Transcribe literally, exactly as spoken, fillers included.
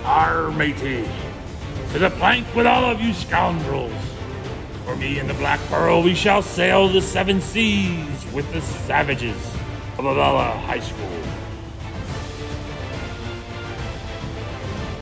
Arr, matey. To the plank with all of you scoundrels. For me and the Black Pearl, we shall sail the seven seas with the savages of Avella High School.